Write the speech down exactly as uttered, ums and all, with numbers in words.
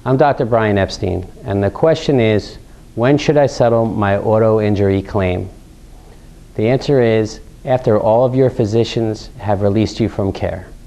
I'm Doctor Brian Epstein, and the question is, when should I settle my auto injury claim? The answer is, after all of your physicians have released you from care.